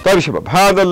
طيب يا شباب، هذا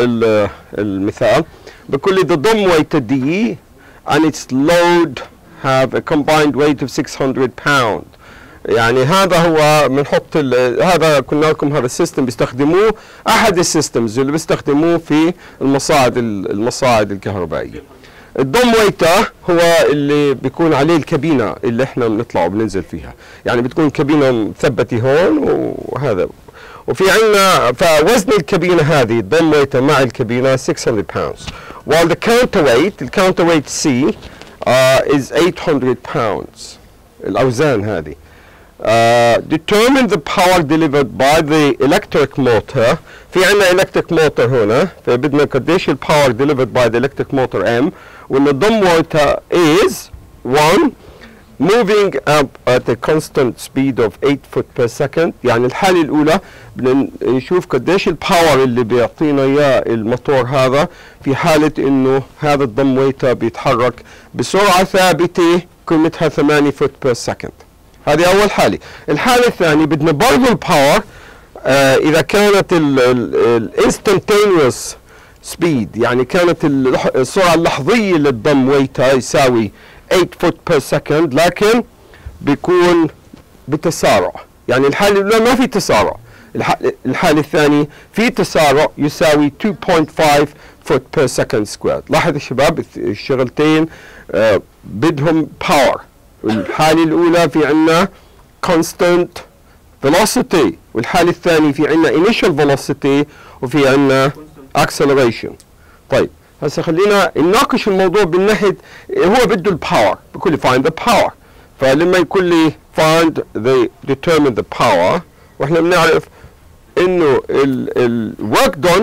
المثال بيقول لي the dumb weight D and its load have a combined weight of 600 pound. يعني هذا هو بنحط هذا قلنا لكم هذا السيستم بيستخدموه احد السيستمز اللي بيستخدموه في المصاعد الكهربائيه. الدوم ويتا هو اللي بيكون عليه الكابينه اللي احنا بنطلع وبننزل فيها، يعني بتكون كابينه مثبته هون وهذا، وفي عندنا فوزن الكابينه هذه الدوم ويتا مع الكابينه 600 pounds while the counterweight C is 800 pounds. الاوزان هذه determine the power delivered by the electric motor. في عندنا electric motor هنا، فبدنا قديش الباور delivered by the electric motor M، وإن الدم motor is 1 moving up at a constant speed of 8 foot per second. يعني الحالة الأولى بدنا نشوف قديش الباور اللي بيعطينا إياه الموتور هذا في حالة إنه هذا الدم موتور بيتحرك بسرعة ثابتة قيمتها 8 فوت بير سكند. هذه أول حالة. الحالة الثانية بدنا برضه الباور إذا كانت الانستنتينيوس سبيد، يعني كانت السرعة اللحظية للدم ويتا يساوي 8 فوت بير سكند، لكن بيكون بتسارع. يعني الحالة الأولى ما في تسارع، الحالة الثانية في تسارع يساوي 2.5 فوت بير سكند سكوير. لاحظ يا شباب الشغلتين بدهم باور. الحالة الأولى في عنا constant velocity، والحالة الثانية في عنا initial velocity وفي عنا acceleration. طيب هسه خلينا نناقش الموضوع من ناحية هو بده الباور، بيقول لي find the power. فلما يقول لي find determine the power، واحنا بنعرف انه ال work done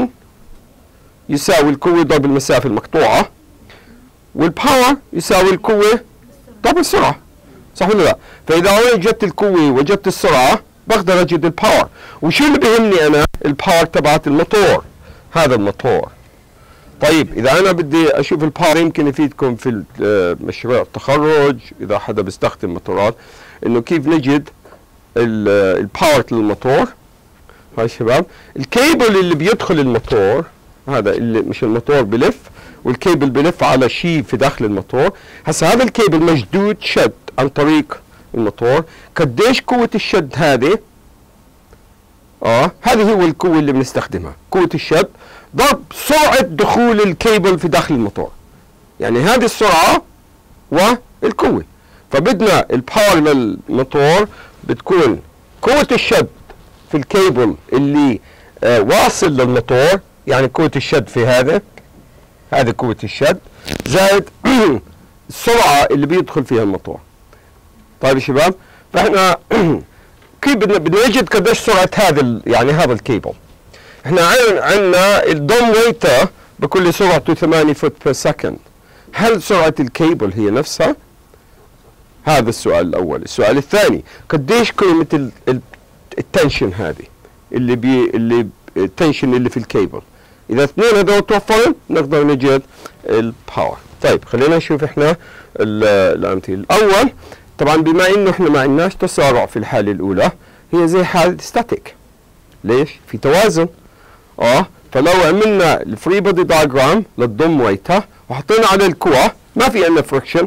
يساوي القوة ضرب المسافة المقطوعة، والباور يساوي القوة ضرب السرعة، صح ولا لا؟ فإذا أنا وجدت القوة وجدت السرعة بقدر أجد الباور. وشو اللي بيهمني أنا؟ الباور تبعت الموتور، هذا الموتور. طيب إذا أنا بدي أشوف الباور، يمكن يفيدكم في مشروع التخرج إذا حدا بيستخدم موتورات، إنه كيف نجد الباور للموتور. هاي شباب الكيبل اللي بيدخل الموتور، هذا اللي مش الموتور بلف والكيبل بلف على شيء في داخل الموتور. هسه هذا الكيبل مشدود شد عن طريق الموتور. قديش قوة الشد هذه؟ هذه هو القوة اللي بنستخدمها، قوة الشد ضرب سرعة دخول الكيبل في داخل الموتور. يعني هذه السرعة والقوة. فبدنا الباور للموتور بتكون قوة الشد في الكيبل اللي واصل للموتور، يعني قوة الشد في هذه قوة الشد زائد السرعة اللي بيدخل فيها الموتور. طيب يا شباب، فاحنا كيف بدنا نجد قديش سرعة يعني هذا الكيبل. احنا عندنا الدوم ويتا بكل سرعته 8 فوت بير سكند. هل سرعة الكيبل هي نفسها؟ هذا السؤال الأول. السؤال الثاني، قديش قيمة التنشن هذه اللي التنشن اللي في الكيبل؟ إذا اثنين هذول توفروا نقدر نجد الباور. طيب خلينا نشوف احنا الأمثلة. الأول طبعا بما إنه احنا ما عندناش تسارع في الحالة الأولى، هي زي حالة ستاتيك. ليش؟ في توازن. فلو عملنا الفري بودي دايجرام للدم ويتا وحطينا على الكوع ما في عندنا فريكشن.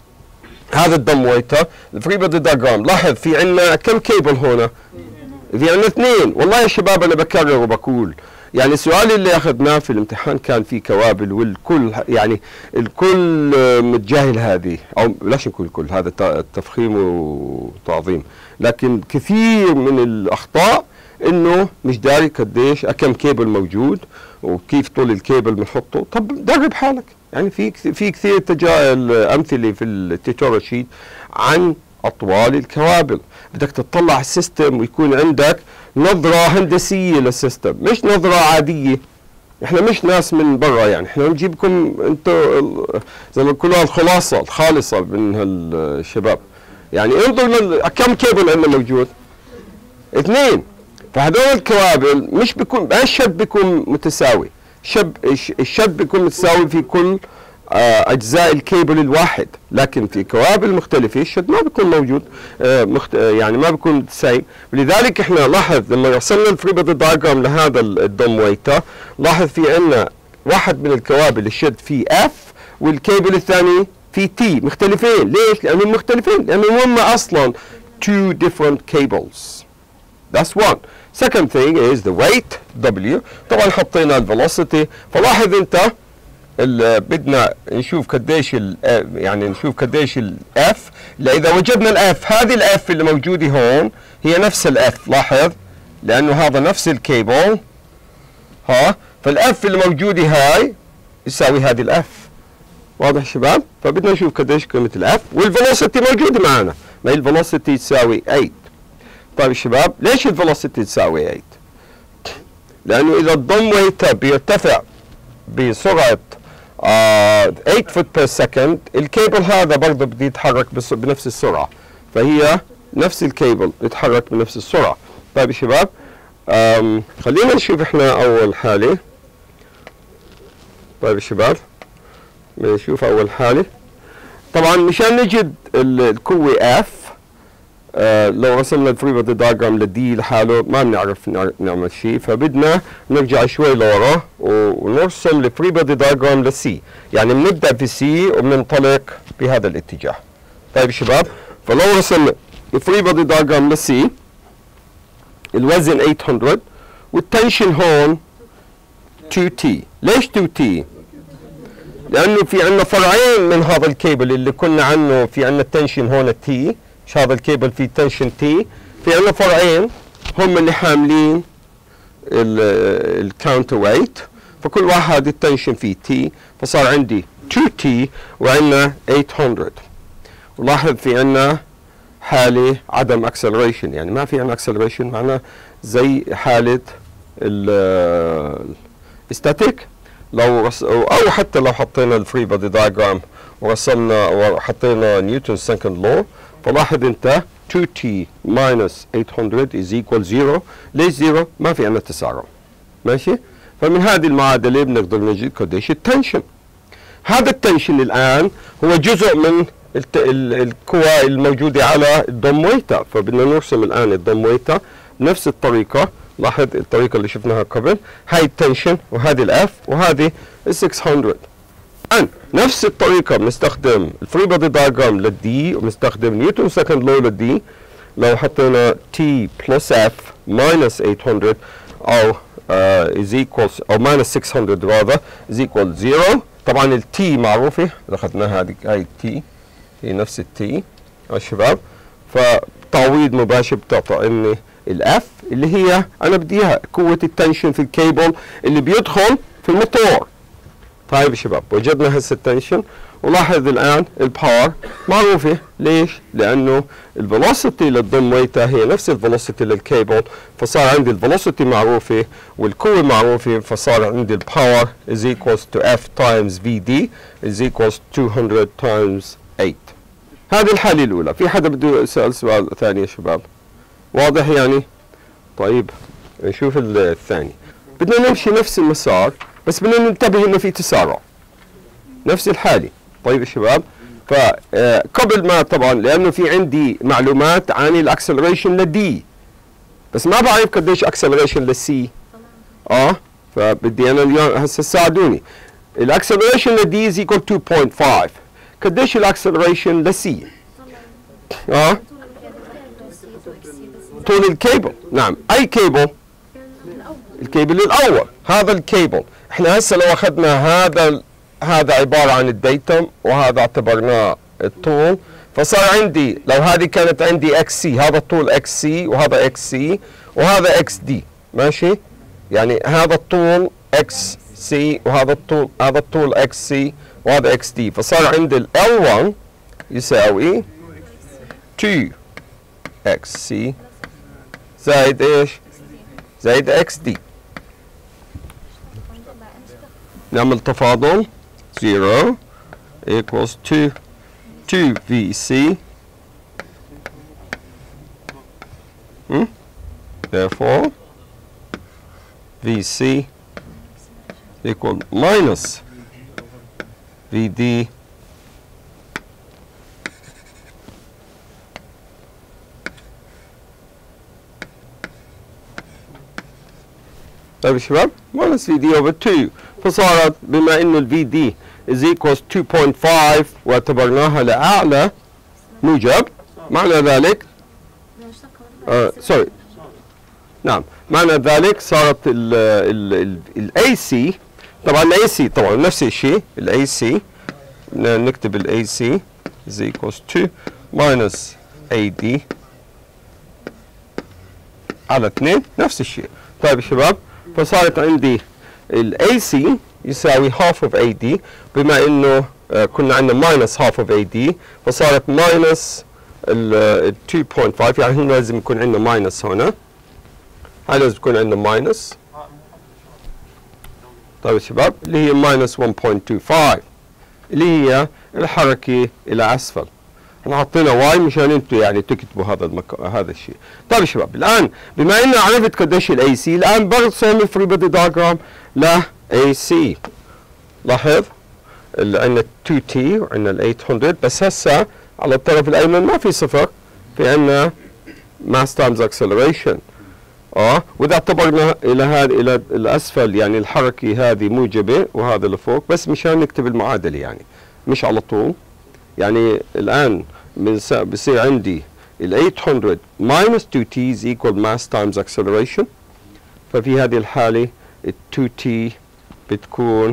هذا الدم ويتا الفري بودي دايجرام، لاحظ في عندنا كم كيبل هنا؟ في عندنا اثنين. والله يا شباب انا بكرر وبقول، يعني السؤال اللي اخذناه في الامتحان كان فيه كوابل، والكل يعني الكل متجاهل هذه، او بلاش نقول الكل، هذا تفخيم وتعظيم، لكن كثير من الاخطاء انه مش داري قديش كم كيبل موجود وكيف طول الكيبل بنحطه. طب درب حالك، يعني في كثير امثله في التيتوريال شيت عن اطوال الكوابل. بدك تطلع على السيستم ويكون عندك نظره هندسيه للسيستم، مش نظره عاديه. احنا مش ناس من برا، يعني احنا بنجيبكم انتم زي ما بيقولوا الخلاصه الخالصه من هالشباب. يعني انظر كم كيبل عندنا موجود؟ اثنين. فهذول الكوابل مش بيكون الشد بيكون متساوي، الشد بيكون متساوي في كل اجزاء الكيبل الواحد، لكن في كوابل مختلفه الشد ما بيكون موجود، يعني ما بيكون سايب. ولذلك احنا لاحظ لما رسمنا الفري بودي دايجرام لهذا الدم ويتا، لاحظ في عندنا واحد من الكوابل الشد فيه اف والكيبل الثاني في تي، مختلفين. ليش؟ لانهم مختلفين، لانهم هم اصلا two different cables. That's one. Second thing is the weight W. طبعا حطينا الفيلوسيتي، فلاحظ انت بدنا نشوف قديش يعني نشوف قديش الاف. اذا وجدنا الاف، هذه الاف اللي موجوده هون هي نفس الاف، لاحظ لانه هذا نفس الكيبل ها، فالاف اللي موجوده هاي يساوي هذه الاف. واضح شباب؟ فبدنا نشوف قديش قيمه الاف، والفيلوسيتي موجوده معنا، ما هي الفيلوسيتي تساوي 8. طيب شباب، ليش الفيلوسيتي تساوي 8؟ لانه اذا الضم ويتا بيرتفع بسرعه 8 فوت بير سكند، الكيبل هذا برضه بده يتحرك بنفس السرعه، فهي نفس الكيبل يتحرك بنفس السرعه. طيب يا شباب، خلينا نشوف احنا اول حاله. طيب يا شباب، نشوف اول حاله. طبعا مشان نجد القوه اف، لو رسمنا الفري بودي دايجرام لدي لحاله ما بنعرف نعمل شيء، فبدنا نرجع شوي لورا ونرسم الفري بودي دايجرام لسي، يعني بنبدا في سي وبننطلق بهذا الاتجاه. طيب شباب، فلو رسمنا الفري بودي دايجرام لسي، الوزن 800 والتنشن هون 2T. ليش 2T؟ لانه في عندنا فرعين من هذا الكيبل اللي كنا عنه، في عندنا التنشن هون T، مش هذا الكيبل فيه تنشن تي، في عندنا فرعين هم اللي حاملين الكاونتر ويت، فكل واحد التنشن فيه تي، فصار عندي 2 تي وعندنا 800. ولاحظ في عندنا حالة عدم اكسلريشن، يعني ما في عندنا اكسلريشن، معناه زي حالة الستاتيك. او حتى لو حطينا الفري بودي دايجرام ورسمنا وحطينا نيوتن سكند لو، فلاحظ انت 2t minus 800 is equal 0. ليش 0؟ ما في عندنا تسارع. ماشي؟ فمن هذه المعادلة بنقدر نجد قديش التنشن. هذا التنشن الآن هو جزء من القوى الموجودة على الضم ويتا، فبدنا نرسم الآن الضم ويتا بنفس الطريقة. لاحظ الطريقة اللي شفناها قبل، هاي التنشن وهذه الاف وهذه ال 600. الآن نفس الطريقة بنستخدم الفري بودي دايجرام للدي، وبنستخدم نيوتن سكند لو للدي. لو حطينا تي بلس اف ماينس 800 او is equals او minus 600 rather is equal 0. طبعا التي معروفة اخذناها، هاي التي هي نفس التي يا شباب، فتعويض مباشر بتعطيني الاف اللي هي انا بدي اياها قوة التنشن في الكيبل اللي بيدخل في الموتور. طيب يا شباب، وجدنا هسه التنشن، ولاحظ الان الباور معروفه. ليش؟ لانه الفيلوسيتي للضم ويتا هي نفس الفيلوسيتي للكيبل، فصار عندي الفيلوسيتي معروفه والقوه معروفه، فصار عندي الباور is equals to F times VD is equals 200 times 8. هذه الحاله الاولى. في حدا بده يسال سؤال ثاني يا شباب؟ واضح يعني؟ طيب نشوف الثاني. بدنا نمشي نفس المسار، بس بدنا ننتبه انه في تسارع نفس الحاله. طيب يا شباب، فقبل ما طبعا لانه في عندي معلومات عن الاكسلريشن لدي، بس ما بعرف قديش اكسلريشن للسي. فبدي انا اليوم هسه ساعدوني. الاكسلريشن لدي از ايكوال 2.5. قديش الاكسلريشن لسي؟ طول الكيبل. نعم، اي كيبل؟ الكيبل الاول، هذا الكيبل. احنا هسه لو اخذنا هذا عباره عن الديتم، وهذا اعتبرناه الطول، فصار عندي لو هذه كانت عندي اكس سي، هذا الطول اكس سي وهذا اكس سي وهذا اكس دي. ماشي؟ يعني هذا الطول اكس سي وهذا الطول اكس سي وهذا اكس دي، فصار عندي ال L1 يساوي 2 اكس سي زائد ايش؟ زائد اكس دي. نعمل تفاضل 0 equals 2 VC. Therefore VC equal minus في دي طيب يا شباب minus في دي over 2 فصارت بما انه الفي دي is equals 2.5 واعتبرناها لأعلى موجب معنى ذلك سوري نعم معنى ذلك صارت ال AC طبعا ال AC طبعا نفس الشيء ال AC نكتب ال AC is equals 2 minus AD على 2 نفس الشيء. طيب يا شباب فصارت عندي ال AC يساوي half of AD بما انه كنا عندنا minus half of AD فصارت minus ال 2.5 يعني هنا لازم يكون عندنا minus هنا هاي لازم يكون عندنا minus طيب يا شباب اللي هي minus 1.25 اللي هي الحركة إلى أسفل. احنا حطينا واي مشان انتم يعني تكتبوا هذا الشيء. طيب يا شباب الآن بما إني عرفت قديش الاي سي الآن برسم الفري بودي دايجرام ل اي سي. لاحظ عندنا 2 تي وعندنا ال 800 بس هسه على الطرف الأيمن ما في صفر في عندنا mass times acceleration. واذا اعتبرنا الى الاسفل يعني الحركه هذه موجبه وهذا اللي فوق بس مشان نكتب المعادله يعني مش على طول يعني الان بصير عندي ال 800 minus 2t is equal mass times acceleration ففي هذه الحاله ال 2t بتكون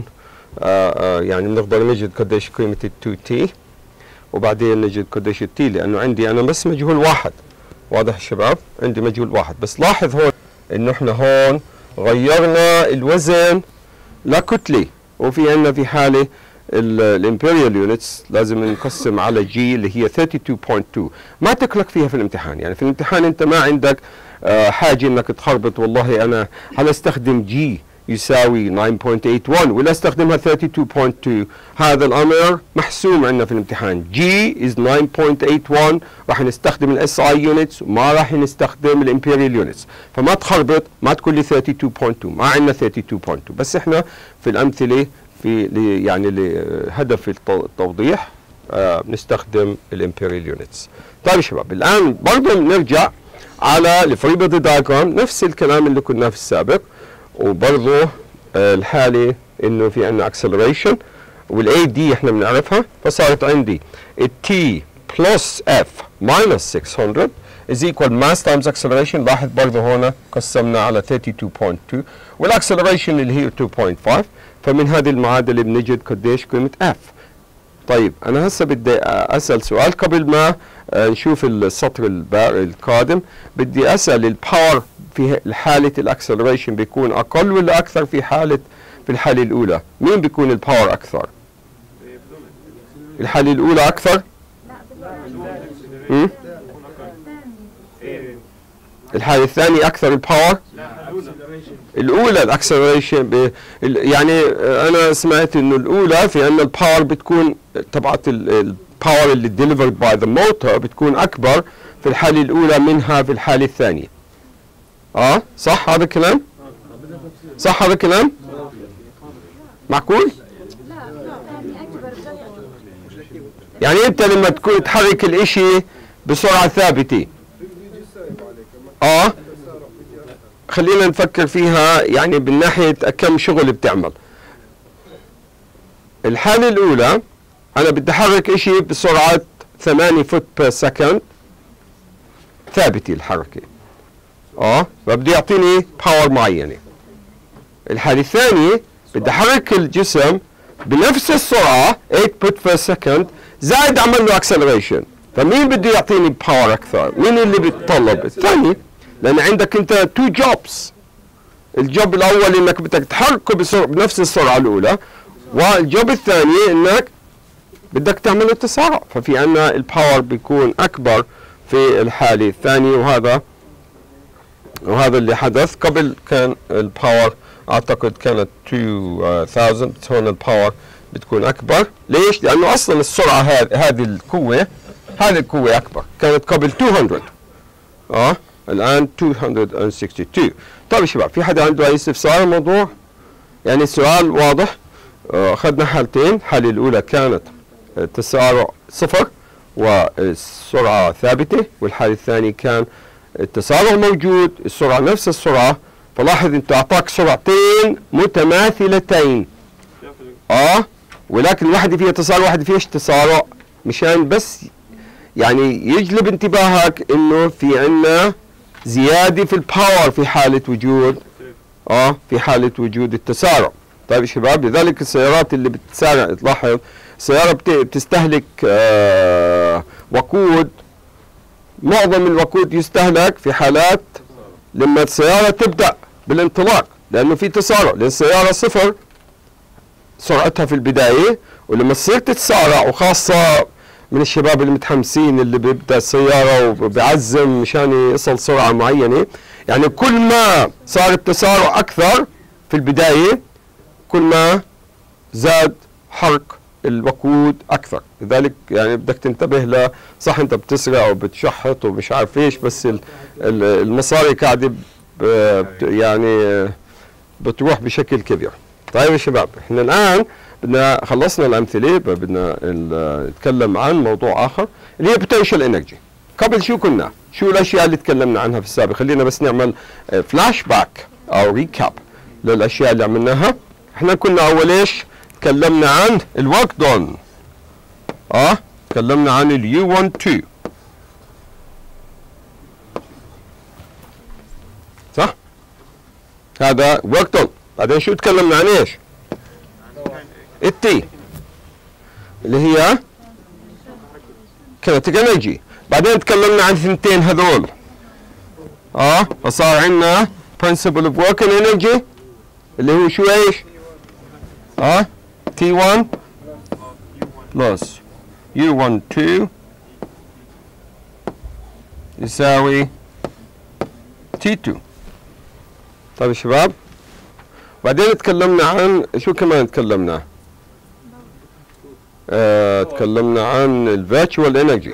يعني بنقدر نجد قديش قيمه ال 2t وبعدين نجد قديش ال t لانه عندي انا بس مجهول واحد. واضح يا شباب عندي مجهول واحد بس لاحظ هون انه احنا هون غيرنا الوزن لكتله وفي عندنا في حاله الامبيريال يونتس لازم نقسم على جي اللي هي 32.2 ما تكلك فيها في الامتحان يعني في الامتحان انت ما عندك حاجه انك تخربط والله انا هل استخدم جي يساوي 9.81 ولا استخدمها 32.2 هذا الامر محسوم عندنا في الامتحان جي از 9.81 راح نستخدم الاس اي يونتس وما راح نستخدم الامبيريال يونتس فما تخربط ما تقول لي 32.2 ما عندنا 32.2 بس احنا في الامثله في يعني لهدف التوضيح نستخدم الامبيريال يونتس. طيب يا شباب الان برضه نرجع على الفري بودي دايجرام نفس الكلام اللي كنا في السابق وبرضه الحالة انه في عندنا acceleration والاي دي احنا بنعرفها فصارت عندي التي بلس اف minus 600 is equal mass times acceleration. لاحظ برضه هنا قسمنا على 32.2 والاكسلريشن اللي هي 2.5 فمن هذه المعادلة بنجد قديش قيمة اف. طيب انا هسه بدي اسال سؤال قبل ما نشوف السطر القادم بدي اسال الباور في حالة الاكسلريشن بيكون اقل ولا اكثر في الحالة الاولى مين بيكون الباور اكثر؟ الحالة الاولى اكثر؟ الحالة الثانية اكثر الباور؟ الاولى الاكسلريشن يعني انا سمعت انه الاولى في ان الباور بتكون تبعت الباور اللي ديليفرد باي ذا موتور بتكون اكبر في الحالة الاولى منها في الحالة الثانية. صح هذا الكلام؟ صح هذا الكلام؟ معقول؟ يعني انت لما تكون تحرك الاشي بسرعة ثابتة خلينا نفكر فيها يعني من ناحية كم شغل بتعمل. الحالة الأولى أنا بدي أحرك إشي بسرعة 8 فوت بير سكند ثابتة الحركة فبدي يعطيني باور معينة. الحالة الثانية بدي أحرك الجسم بنفس السرعة 8 فوت بير سكند زائد أعمل له أكسلريشن فمين بده يعطيني باور أكثر؟ مين اللي بيتطلب؟ الثاني لأن عندك أنت 2 جوبس. الجوب الأول إنك بدك تحركه بنفس السرعة الأولى والجوب الثاني إنك بدك تعمله تسارع ففي عنا الباور بيكون أكبر في الحالة الثانية وهذا اللي حدث. قبل كان الباور أعتقد كانت 2000 هون الباور بتكون أكبر. ليش؟ لأنه أصلا السرعة هذه القوة أكبر كانت قبل 200 الآن 262. طيب يا شباب في حدا عنده أي استفسار الموضوع؟ يعني السؤال واضح أخذنا حالتين، الحالة الأولى كانت التسارع صفر والسرعة ثابتة، والحالة الثانية كان التسارع موجود السرعة نفس السرعة. فلاحظ أنت أعطاك سرعتين متماثلتين ولكن واحدة فيها تسارع واحدة فيهاش تسارع، مشان بس يعني يجلب انتباهك انه في عندنا زيادة في الباور في حالة وجود في حالة وجود التسارع. طيب يا شباب، لذلك السيارات اللي بتسارع تلاحظ السيارة بتستهلك وقود، معظم الوقود يستهلك في حالات لما السيارة تبدأ بالانطلاق، لأنه في تسارع، لأن السيارة صفر سرعتها في البداية، ولما تصير تتسارع، وخاصة من الشباب المتحمسين اللي بيبدأ السيارة وبيعزم مشان يصل سرعة معينة، يعني كل ما صار التسارع أكثر في البداية كل ما زاد حرق الوقود أكثر. لذلك يعني بدك تنتبه صح أنت بتسرع وبتشحط ومش عارف إيش، بس المصاري قاعدة يعني بتروح بشكل كبير. طيب يا شباب، احنا الآن بدنا خلصنا الأمثلة، بدنا نتكلم عن موضوع آخر اللي هي potential energy. قبل شو كنا؟ شو الأشياء اللي تكلمنا عنها في السابق؟ خلينا بس نعمل فلاش باك أو ريكاب للأشياء اللي عملناها. احنا كنا أول إيش؟ تكلمنا عن الورك دون. تكلمنا عن U12 صح؟ هذا work done. بعدين شو تكلمنا عن ايش؟ التي اللي هي kinetic energy. بعدين تكلمنا عن الثنتين هذول فصار عندنا principle of working energy اللي هو شو ايش؟ T1 plus U12 يساوي T2. طيب يا شباب، بعدين تكلمنا عن شو كمان تكلمنا؟ تكلمنا عن الفيرتشوال انرجي.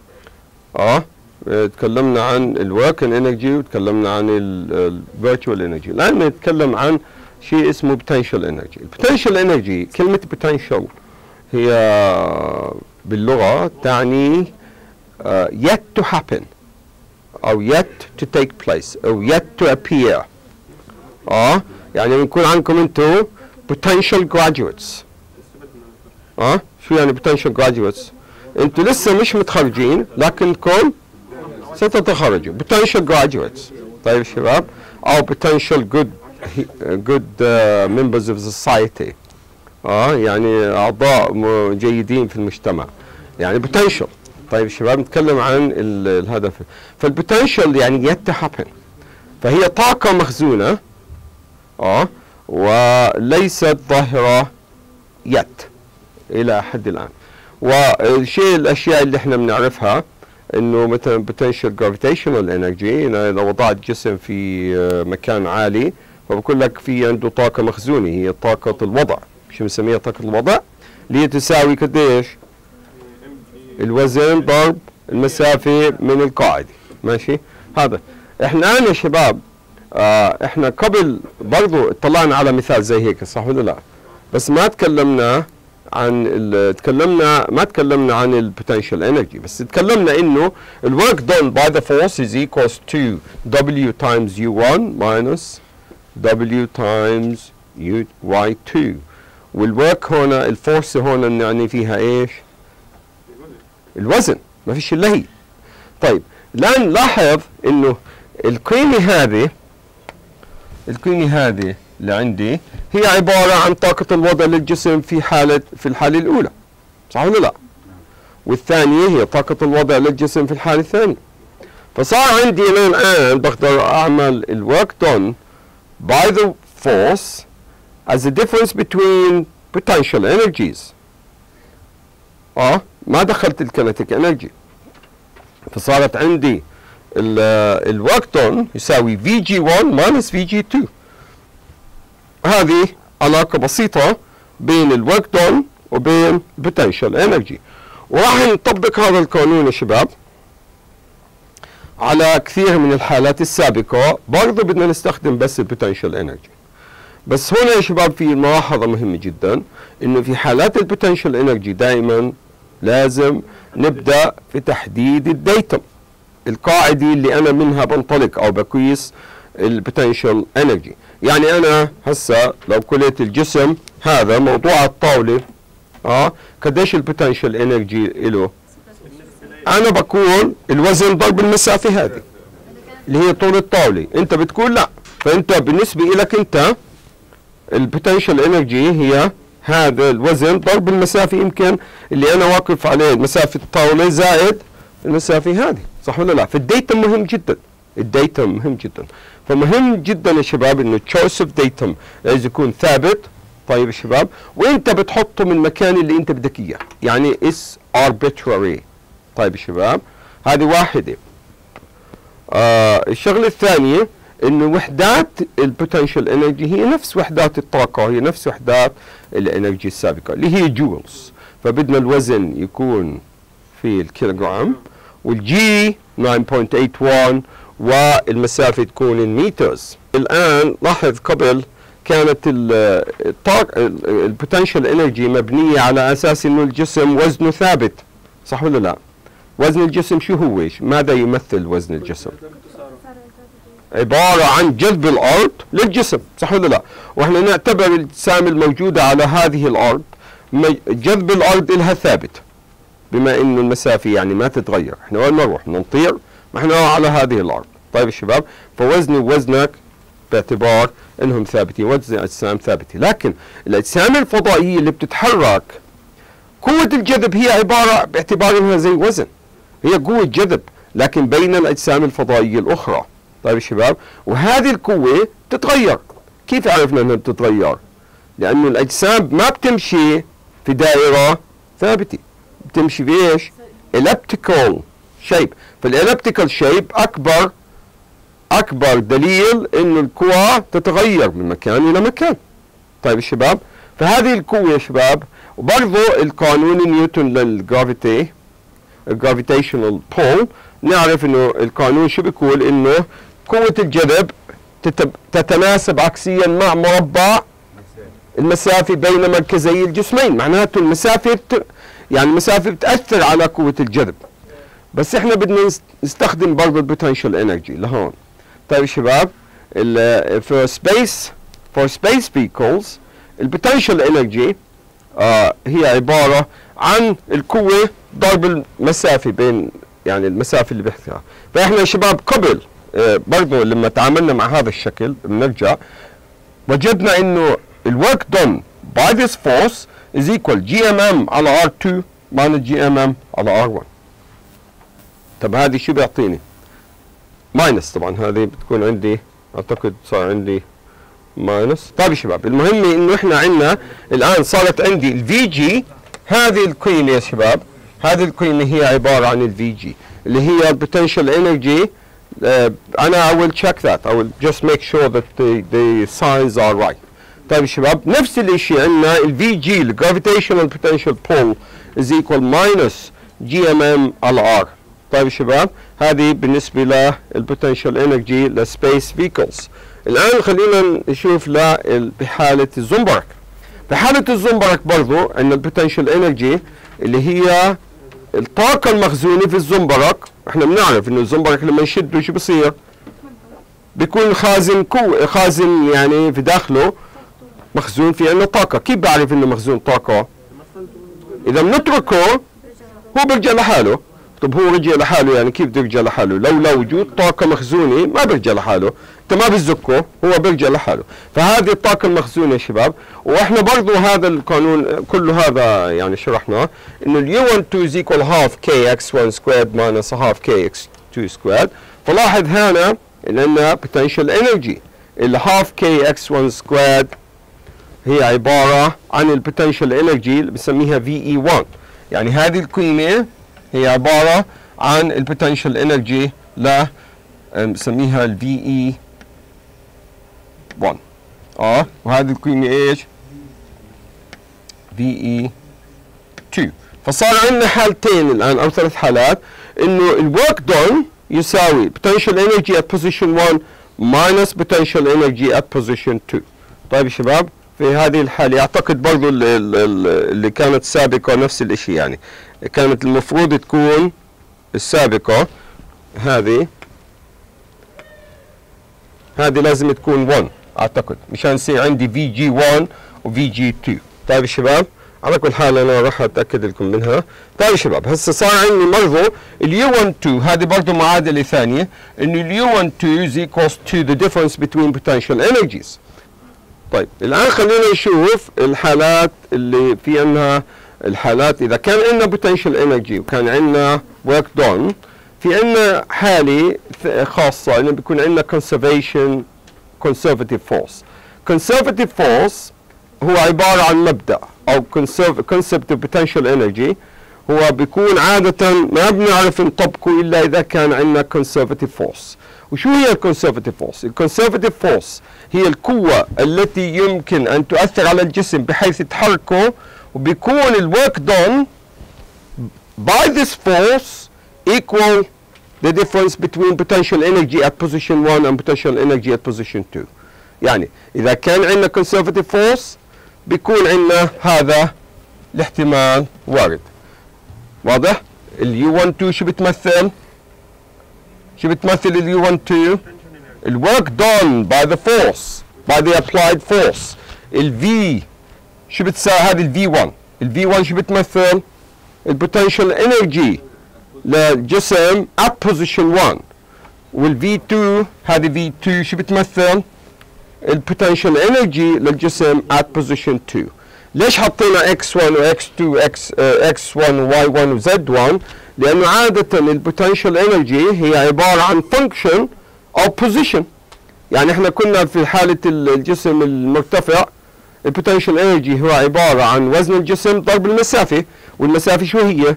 تكلمنا عن الوركن انرجي وتكلمنا عن الفيرتشوال انرجي. الان نتكلم عن شيء اسمه potential energy. البوتنشال انرجي، كلمة potential هي باللغة تعني yet to happen أو yet to take place أو yet to appear. يعني بنكون عندكم انتم potential graduates. شو يعني potential graduates؟ انتم لسه مش متخرجين لكنكم ستتخرجوا potential graduates. طيب شباب، أو potential good members of society. يعني أعضاء جيدين في المجتمع، يعني potential. طيب شباب، نتكلم عن الهدف. فالبوتنشال يعني yet to happen، فهي طاقة مخزونة وليست ظاهرة yet إلى حد الآن. الأشياء اللي احنا بنعرفها انه مثلا potential gravitational energy، إذا وضعت جسم في مكان عالي فبقول لك في عنده طاقة مخزونة، هي طاقة الوضع. شو بنسميها طاقة الوضع؟ اللي هي تساوي قديش؟ الوزن ضرب المسافة من القاعدة. ماشي؟ هذا احنا يا شباب احنا قبل برضو اطلعنا على مثال زي هيك، صح ولا لا؟ بس ما تكلمنا عن ما تكلمنا عن البوتنشال انرجي، بس تكلمنا انه الورك done by the force is equals to W times U1 minus W times Y2. والورك هنا الفورس هنا يعني فيها ايش؟ الوزن، ما فيش الا هي. طيب الان لاحظ انه القيمة هذه اللي عندي هي عبارة عن طاقة الوضع للجسم في الحالة الأولى، صح ولا لا؟ والثانية هي طاقة الوضع للجسم في الحالة الثانية. فصار عندي أنا الآن بقدر أعمل الwork done by the force as the difference between potential energies. ما دخلت الكينيتيك انرجي. فصارت عندي الwork done يساوي VG1 minus VG2. هذه علاقة بسيطة بين الورك دون وبين potential energy، وراح نطبق هذا القانون يا شباب على كثير من الحالات السابقة. برضه بدنا نستخدم بس potential energy، بس هنا يا شباب في ملاحظة مهمة جدا، انه في حالات البوتنشال انرجي دائما لازم نبدأ في تحديد الديتم، القاعدة اللي انا منها بنطلق او بقيس البوتنشال انرجي. يعني انا هسه لو قلت الجسم هذا موضوع الطاولة قديش البوتنشال انرجي له؟ انا بقول الوزن ضرب المسافة هذه اللي هي طول الطاولة، انت بتقول لا، فانت بالنسبة لك انت البوتنشال انرجي هي هذا الوزن ضرب المسافة يمكن اللي انا واقف عليه، مسافة الطاولة زائد المسافة هذه، صح ولا لا؟ فالديتم مهم جدا، الديتم مهم جدا، فمهم جدا يا شباب انه تشويس اوف ديتم لازم يكون ثابت. طيب يا شباب، وانت بتحطه من المكان اللي انت بدك اياه، يعني is arbitrary. طيب يا شباب، هذه واحدة. الشغلة الثانية انه وحدات البوتنشال انرجي هي نفس وحدات الطاقة، هي نفس وحدات الانرجي السابقة اللي هي جولز، فبدنا الوزن يكون في الكيلوغرام، والجي 9.81 والمسافة تكون المترز. الآن لاحظ قبل كانت البوتنشال انرجي مبنية على اساس انه الجسم وزنه ثابت، صح ولا لا؟ وزن الجسم شو هو؟ ماذا يمثل وزن الجسم؟ عبارة عن جذب الأرض للجسم، صح ولا لا؟ وإحنا نعتبر الأجسام الموجودة على هذه الأرض جذب الأرض إلها ثابت، بما إنه المسافة يعني ما تتغير، إحنا وين ما نروح نطير ما إحنا على هذه الأرض. طيب يا شباب، فوزني ووزنك باعتبار إنهم ثابتين، وزن الأجسام ثابتة، لكن الأجسام الفضائية اللي بتتحرك قوة الجذب هي عبارة باعتبار إنها زي وزن، هي قوة جذب لكن بين الأجسام الفضائية الأخرى. طيب يا شباب، وهذه القوة تتغير. كيف عرفنا أنها بتتغير؟ لأنه الأجسام ما بتمشي في دائرة ثابتة، بتمشي في إيش؟ elliptical shape، فالelliptical shape أكبر دليل إنه القوى تتغير من مكان إلى مكان. طيب يا شباب، فهذه القوة يا شباب، وبرضه القانون نيوتن للجرافيتي الجرافيتيشنال بول، نعرف انه القانون شو بيقول؟ انه قوة الجذب تتناسب عكسيا مع مربع المسافة بين مركزي الجسمين، معناته المسافة يعني المسافة بتأثر على قوة الجذب، بس احنا بدنا نستخدم برضه البوتنشال انرجي لهون. طيب يا شباب، for space vehicles البوتنشال انرجي هي عبارة عن القوة ضرب المسافة بين يعني المسافة اللي بيحكيها. فإحنا يا شباب قبل برضو لما تعاملنا مع هذا الشكل بنرجع وجدنا إنه الwork done by this force is equal GMM على R2 minus GMM على R1. طب هذه شو بيعطيني؟ ماينس، طبعا هذه بتكون عندي أعتقد صار عندي ماينس. طيب يا شباب، المهم إنه إحنا عندنا الآن صارت عندي الفي جي، هذه القيمة يا شباب، هذه القيمة هي عبارة عن الفي جي اللي هي potential energy. أنا I will check that, I will just make sure that the signs are right. طيب يا شباب، نفس الشيء عندنا الفي جي ال gravitational potential pull is equal minus GMM على R. طيب يا شباب، هذه بالنسبة للبوتنشال انرجي لسبيس فيكلز. الآن خلينا نشوف بحالة الزنبرك. بحالة الزنبرك برضو عندنا البوتنشال انرجي اللي هي الطاقة المخزونة في الزنبرك. احنا بنعرف انه الزنبرك لما يشده شو بصير؟ بيكون خازن يعني في داخله مخزون في عندنا طاقة. كيف بعرف انه مخزون طاقة؟ اذا بنتركه هو بيرجع لحاله. طب هو رجع لحاله، يعني كيف بده يرجع لحاله؟ لولا وجود طاقة مخزونة ما بيرجع لحاله، انت ما بتزكه هو بيرجع لحاله. فهذه الطاقة المخزونة يا شباب، واحنا برضو هذا القانون كله هذا يعني شرحناه انه U12 is equal half kx1 squared minus half kx2 squared. فلاحظ هنا ان عندنا potential energy اللي half kx1 squared هي عبارة عن البوتنشال انرجي اللي بنسميها VE1. يعني هذه القيمة هي عبارة عن البوتنشال انرجي بنسميها ال VE1. وهذه القيمة ايش؟ VE2. فصار عندنا حالتين الآن أو ثلاث حالات، إنه الورك دون يساوي potential energy at position 1 minus potential energy at position 2. طيب يا شباب، في هذه الحالة اعتقد برضو اللي كانت سابقة نفس الاشي، يعني كانت المفروض تكون السابقة هذه لازم تكون 1 اعتقد، مشان يصير عندي في جي 1 وفي جي 2. طيب يا شباب، على كل حال انا راح اتاكد لكم منها. طيب يا شباب، هسه صار عندي برضه اليو 1 2، هذه برضه معادله ثانيه، انه اليو 1 2 is equals to the difference between potential energies. طيب الان خلينا نشوف الحالات اللي في عندنا. الحالات اذا كان عندنا potential energy وكان عندنا work done، في عندنا حاله خاصه انه بيكون عندنا conservative force. conservative force هو عباره عن مبدا او concept of potential energy، هو بيكون عاده ما بنعرف نطبقه الا اذا كان عندنا conservative force. وشو هي الكونسرفتيف فورس؟ الكونسرفتيف فورس هي القوة التي يمكن أن تؤثر على الجسم بحيث تحركه، وبيكون الwork done by this force equal the difference between potential energy at position 1 and potential energy at position 2. يعني إذا كان عندنا conservative force بيكون عندنا هذا الاحتمال وارد. واضح؟ اليو 1 2 شو بتمثل؟ شو بتمثل اليو 1 2؟ الwork done by the force by the applied force. الفي شو بتساوي؟ هذه الفي 1. الفي 1 شو بتمثل؟ البوتنشال انرجي للجسم at position 1. والفي 2 هذه في 2 شو بتمثل؟ البوتنشال انرجي للجسم at position 2. ليش حطينا x1 و x2 x1 و y1 و z1؟ لأنه عادة البوتنشال انرجي هي عبارة عن function أو position. يعني احنا كنا في حالة الجسم المرتفع البوتنشال انرجي هو عبارة عن وزن الجسم ضرب المسافة، والمسافة شو هي؟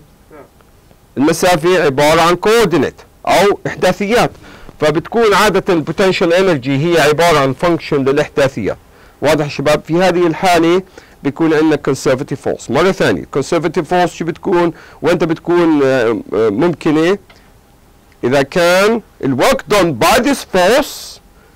المسافة عبارة عن coordinate أو إحداثيات، فبتكون عادة البوتنشال انرجي هي عبارة عن function للإحداثيات. واضح شباب؟ في هذه الحالة بيكون عندنا conservative force. مرة ثانية conservative force شو بتكون؟ وانت بتكون ممكنة إذا كان الwork done by this force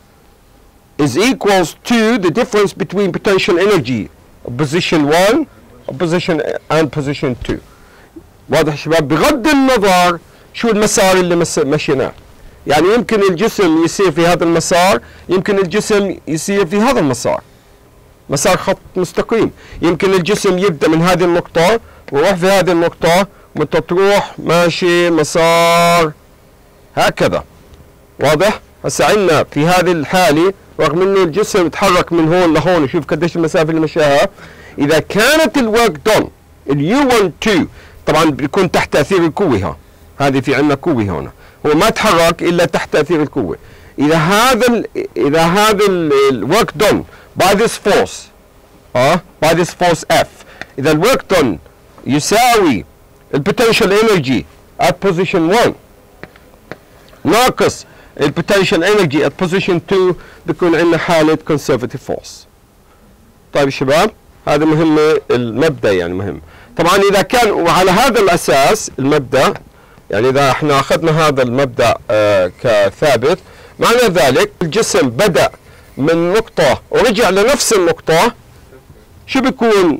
is equals to the difference between potential energy of position 1 and position 2. واضح شباب؟ بغض النظر شو المسار اللي مشيناه. يعني يمكن الجسم يسير في هذا المسار، يمكن الجسم يسير في هذا المسار، مسار خط مستقيم. يمكن الجسم يبدأ من هذه النقطة ويروح في هذه النقطة وانت تروح ماشي مسار هكذا. واضح؟ هسه عندنا في هذه الحالة رغم انه الجسم يتحرك من هون لهون، شوف قديش المسافة اللي مشاها. إذا كانت الورك دون اليو 1 2 طبعا بيكون تحت تأثير القوة. هذه في عندنا قوة هنا، هو ما تحرك إلا تحت تأثير القوة. إذا هذا الورك دون by this force by this force F، إذا الwork done يساوي البوتنشال انرجي at position 1 ناقص البوتنشال انرجي at position 2 بيكون عندنا حالة conservative force. طيب شباب، هذا مهم، المبدأ يعني مهم. طبعا إذا كان وعلى هذا الأساس المبدأ، يعني إذا احنا أخذنا هذا المبدأ كثابت، معنى ذلك الجسم بدأ من نقطة ورجع لنفس النقطة، شو بيكون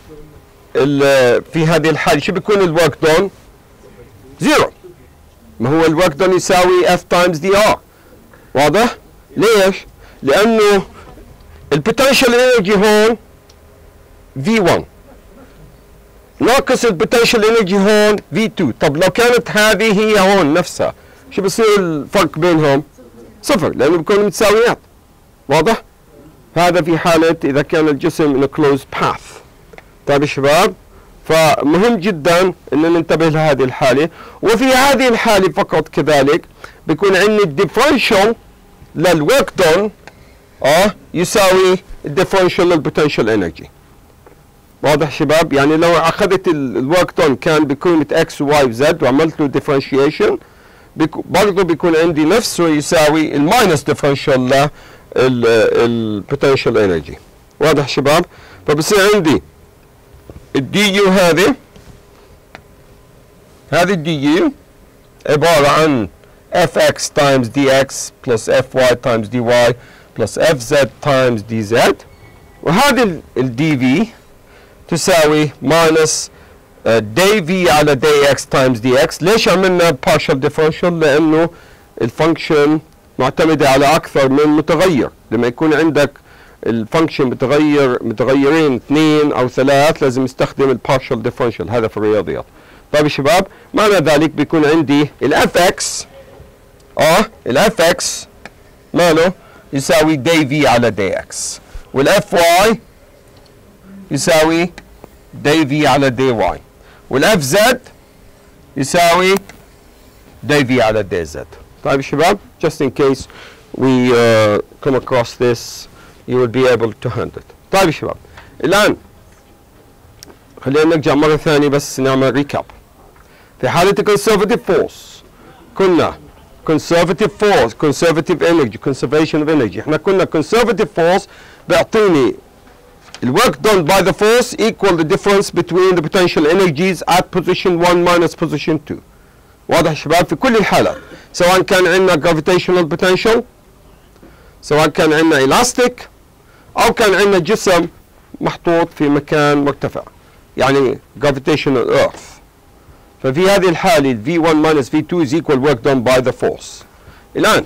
في هذه الحالة؟ شو بيكون الورك دون؟ زيرو. ما هو الورك دون يساوي F times dr. واضح؟ ليش؟ لأنه البوتنشال انرجي هون V1 ناقص البوتنشال انرجي هون V2. طب لو كانت هذه هي هون نفسها، شو بصير الفرق بينهم؟ صفر، لأنه بيكونوا متساويات. واضح؟ هذا في حالة إذا كان الجسم in a closed path. طيب يا شباب، فمهم جدا أن ننتبه لهذه الحالة. وفي هذه الحالة فقط كذلك بيكون عندنا الديفرنشال للورك دون يساوي الديفرنشال للبوتنشال انرجي. واضح شباب؟ يعني لو أخذت الورك دون كان بقيمة x و y و z وعملت له ديفرنشيشن برضه بيكون عندي نفسه يساوي الماينس ديفرنشال البوتنشال انرجي. واضح شباب؟ فبصير عندي الدي يو هذه الدي يو عبارة عن fx times dx plus fy times dy plus fz times dz وهذه الدي في تساوي ماينس دي في على دي اكس تايمز دي اكس. ليش عملنا partial differential؟ لانه الفانكشن معتمدة على اكثر من متغير. لما يكون عندك الفانكشن متغيرين 2 أو 3 لازم نستخدم البارشال ديفرنشال، هذا في الرياضيات. طيب يا شباب، معنى ذلك بيكون عندي الاف اكس الاف اكس ماله يساوي دي في على دي اكس، والاف واي يساوي دي في على دي واي، والاف زد يساوي دي في على دي زد. طيب يا شباب، just in case we come across this you will be able to handle it. طيب يا شباب، الآن خلينا نرجع مرة ثانية بس نعمل ريكاب. في حالة conservative force كنا conservative force conservative energy conservation of energy. احنا كنا conservative force بيعطيني the work done by the force equal the difference between the potential energies at position 1 minus position 2. واضح يا شباب؟ في كل الحالات سواء كان عندنا gravitational potential، سواء كان عندنا elastic، أو كان عندنا جسم محطوط في مكان مرتفع، يعني gravitational earth. ففي هذه الحالة V1 minus V2 is equal work done by the force. الآن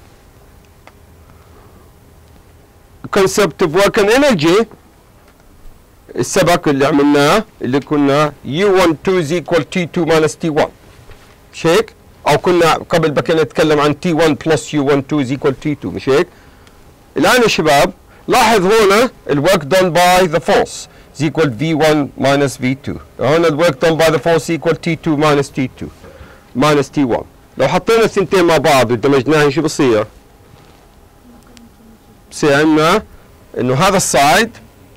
concept of work and energy السبق اللي عملناه اللي كنا U12 is equal T2 minus T1، مش هيك؟ أو كنا قبل بكنا نتكلم عن T1 plus U12 is equal T2، مش هيك؟ الآن يا شباب لاحظ هنا الwork done by the force is equal V1 minus V2. هنا الwork done by the force equal T2 minus T2 minus T1. لو حطينا الثنتين مع بعض ودمجناهم شو بصير؟ بصير عندنا انه هذا السايد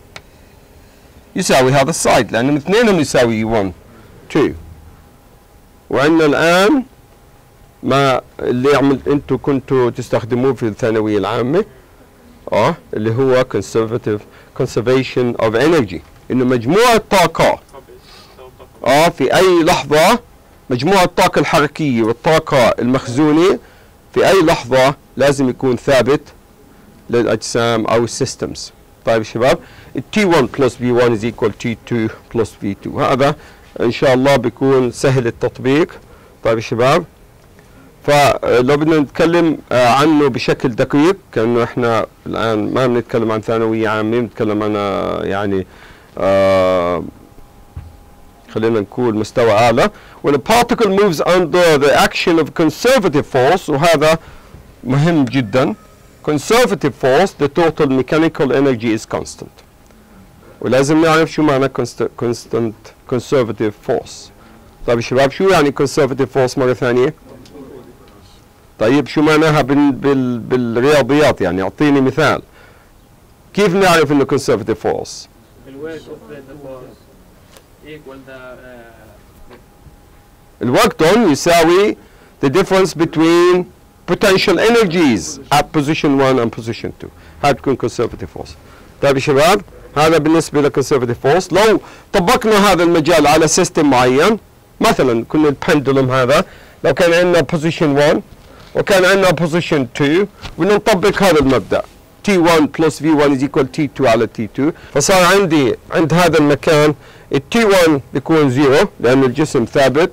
يساوي هذا السايد، لأن اثنينهم يساوي 1 2. وعندنا الآن ما اللي انتم كنتوا تستخدموه في الثانوية العامة اللي هو conservation of energy، انه مجموع الطاقة في اي لحظة، مجموع الطاقة الحركية والطاقة المخزونة في اي لحظة لازم يكون ثابت للاجسام او السيستمز. طيب شباب، T1 plus V1 is equal T2 plus V2. هذا ان شاء الله بيكون سهل التطبيق. طيب يا شباب، فلو بدنا نتكلم عنه بشكل دقيق، كأنه احنا الآن ما بنتكلم عن ثانوية عامة، بنتكلم عن يعني خلينا نقول مستوى أعلى. when a particle moves under the action of conservative force، وهذا مهم جدا، conservative force the total mechanical energy is constant. ولازم نعرف شو معنى constant conservative force. طيب يا شباب، شو يعني conservative force مرة ثانية؟ طيب شو معناها بالرياضيات؟ يعني اعطيني مثال. كيف نعرف انه conservative force؟ الwork done يساوي the difference between potential energies at position 1 and position 2. هذا بتكون conservative force. طيب يا شباب، هذا بالنسبة ل conservative force. لو طبقنا هذا المجال على سيستم معين، مثلا كنا البندولم هذا لو كان عندنا position 1 وكان عندنا position 2، ونطبق هذا المبدأ T1 plus V1 is equal T2 على T2، فصار عندي عند هذا المكان T1 بيكون 0 لأن الجسم ثابت.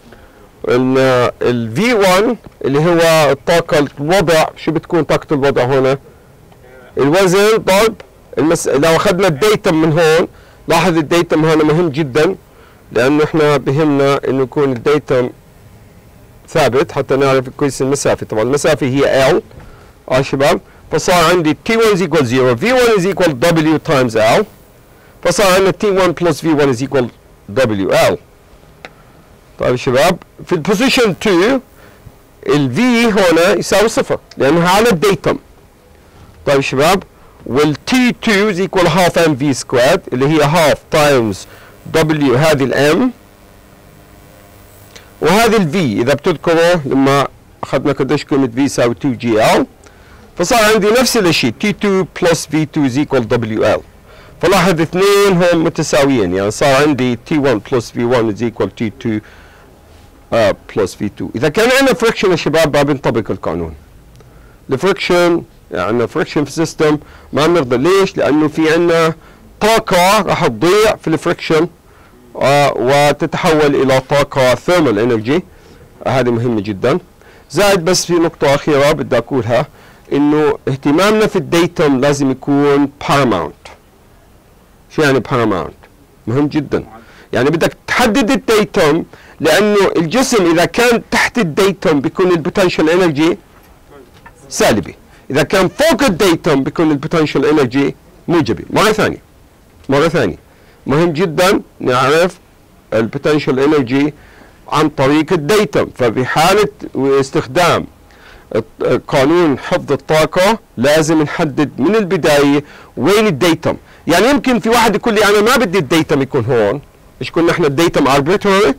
ال V1 اللي هو الطاقة الوضع، شو بتكون طاقة الوضع هنا؟ الوزن ضرب لو أخذنا الديتم من هون، لاحظ الديتم هنا مهم جدا لأنه احنا بهمنا إنه يكون الديتم ثابت حتى نعرف كويس المسافة. طبعا المسافة هي L شباب، فصار عندي T1 is equal 0 V1 is equal W times L، فصار عندنا T1 plus V1 is equal WL. طيب شباب، في البوزيشن 2 ال V هنا يساوي 0 لأنها على الديتم. طيب شباب، وال T2 is equal half mv squared اللي هي half times W، هذه الام وهذه ال V. إذا بتذكروا لما أخذنا قديش قيمة V يساوي 2GL، فصار عندي نفس الشيء T2 plus V2 is equal WL. فلاحظ اثنين هم متساويين، يعني صار عندي T1 plus V1 is equal T2 plus V2. إذا كان عندنا friction يا شباب ما بنطبق القانون. الفريكشن يعني فريكشن في السيستم ما بنرضى. ليش؟ لانه في عندنا طاقه راح تضيع في الفريكشن وتتحول الى طاقه ثيرمال انرجي. هذه مهمه جدا. زائد بس في نقطه اخيره بدي اقولها، انه اهتمامنا في الديتم لازم يكون باراماونت. شو يعني باراماونت؟ مهم جدا. يعني بدك تحدد الديتم، لانه الجسم اذا كان تحت الديتم بيكون البوتنشال انرجي سالبي، اذا كان فوق الديتم بيكون البوتنشال انرجي موجبي. مره ثانيه مهم جدا نعرف البوتنشال انرجي عن طريق الديتم. فبحاله استخدام قانون حفظ الطاقة لازم نحدد من البداية وين الديتم. يعني يمكن في واحد يقول لي أنا ما بدي الديتم يكون هون. إيش قلنا إحنا الديتم arbitrary؟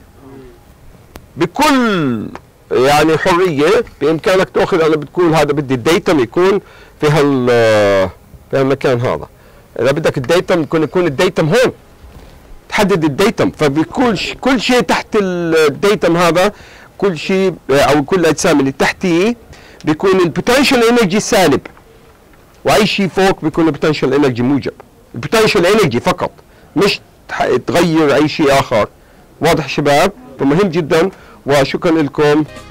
بكل يعني حرية بإمكانك تأخذ، أنا بتقول هذا بدي الديتم يكون في هالمكان هذا. إذا بدك الديتم يكون الديتم هون، تحدد الديتم. فبيكون كل شيء تحت الديتم هذا، كل شيء أو كل الأجسام اللي تحتيه بيكون البوتنشال انرجي سالب، واي شيء فوق بيكون البوتنشال انرجي موجب. البوتنشال انرجي فقط، مش تغير اي شيء اخر. واضح شباب؟ فمهم جدا، وشكرا لكم.